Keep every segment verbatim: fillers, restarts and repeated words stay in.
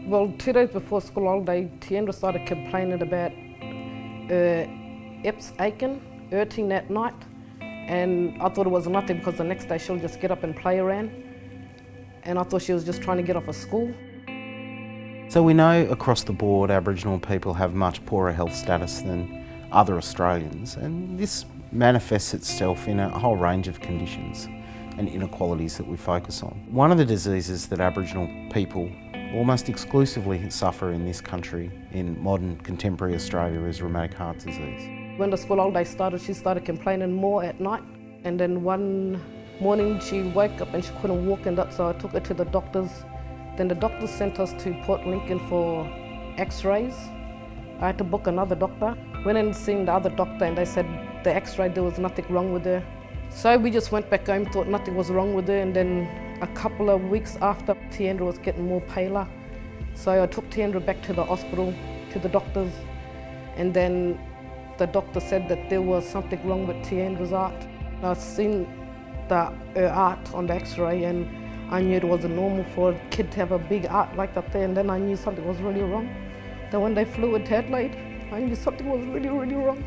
Well, two days before school holiday, Tiandra started complaining about her hips aching, hurting that night. And I thought it was nothing because the next day she'll just get up and play around. And I thought she was just trying to get off of school. So we know across the board Aboriginal people have much poorer health status than other Australians, and this manifests itself in a whole range of conditions and inequalities that we focus on. One of the diseases that Aboriginal people almost exclusively suffer in this country, in modern contemporary Australia, is rheumatic heart disease. When the school holiday started, she started complaining more at night, and then one morning she woke up and she couldn't walk, and that, so I took her to the doctors. Then the doctors sent us to Port Lincoln for x-rays. I had to book another doctor. Went and seen the other doctor and they said the x-ray, there was nothing wrong with her. So we just went back home, thought nothing was wrong with her, and then a couple of weeks after, Tiandra was getting more paler. So I took Tiandra back to the hospital, to the doctors, and then the doctor said that there was something wrong with Tiandra's heart. I seen the, her heart on the x-ray and I knew it wasn't normal for a kid to have a big heart like that there, and then I knew something was really wrong. Then when they flew her to Adelaide, I knew something was really, really wrong.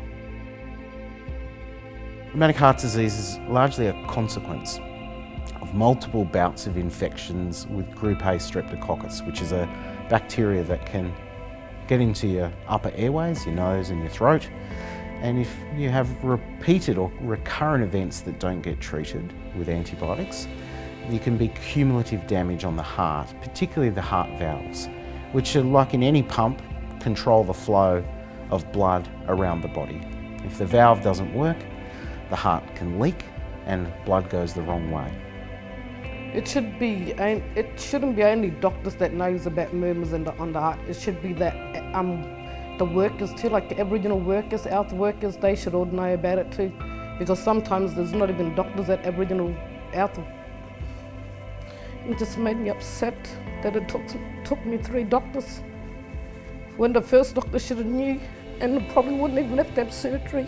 Rheumatic heart disease is largely a consequence of multiple bouts of infections with group A streptococcus, which is a bacteria that can get into your upper airways, your nose and your throat. And if you have repeated or recurrent events that don't get treated with antibiotics, there can be cumulative damage on the heart, particularly the heart valves, which are, like in any pump, control the flow of blood around the body. If the valve doesn't work, the heart can leak and blood goes the wrong way. It should be. It shouldn't be only doctors that knows about murmurs in the, on the heart. It should be that um, the workers too, like the Aboriginal workers, health workers, they should all know about it too, because sometimes there's not even doctors at Aboriginal health. It just made me upset that it took took me three doctors when the first doctor should have knew and probably wouldn't even have to have surgery.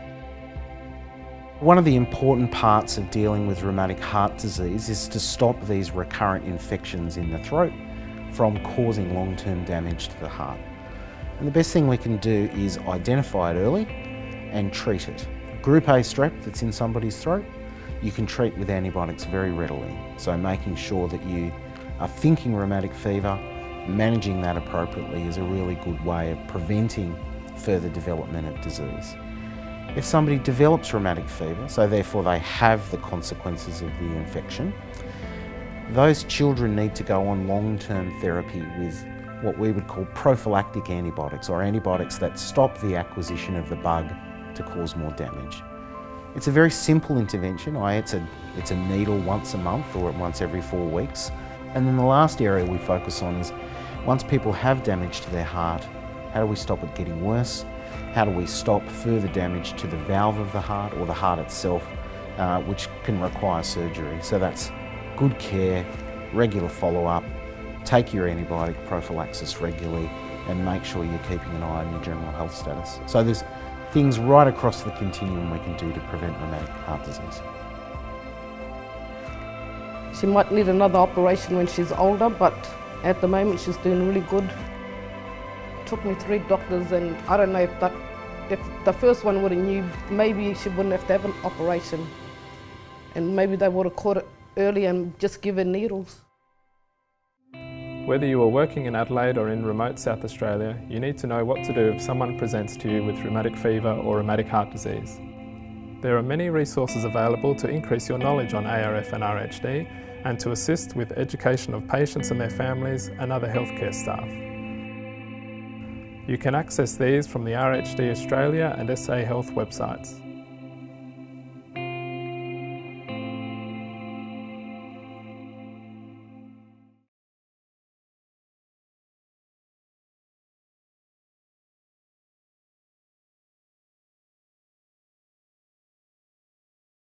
One of the important parts of dealing with rheumatic heart disease is to stop these recurrent infections in the throat from causing long-term damage to the heart. And the best thing we can do is identify it early and treat it. Group A strep that's in somebody's throat, you can treat with antibiotics very readily. So making sure that you are thinking rheumatic fever, managing that appropriately is a really good way of preventing further development of disease. If somebody develops rheumatic fever, so therefore they have the consequences of the infection, those children need to go on long-term therapy with what we would call prophylactic antibiotics, or antibiotics that stop the acquisition of the bug to cause more damage. It's a very simple intervention. It's a, it's a needle once a month or once every four weeks. And then the last area we focus on is, once people have damage to their heart, how do we stop it getting worse? How do we stop further damage to the valve of the heart or the heart itself, uh, which can require surgery? So that's good care, regular follow-up, take your antibiotic prophylaxis regularly, and make sure you're keeping an eye on your general health status. So there's things right across the continuum we can do to prevent rheumatic heart disease. She might need another operation when she's older, but at the moment she's doing really good. It took me three doctors, and I don't know if that, if the first one would have knew, maybe she wouldn't have to have an operation, and maybe they would have caught it early and just given needles. Whether you are working in Adelaide or in remote South Australia, you need to know what to do if someone presents to you with rheumatic fever or rheumatic heart disease. There are many resources available to increase your knowledge on A R F and R H D and to assist with education of patients and their families and other healthcare staff. You can access these from the R H D Australia and S A Health websites.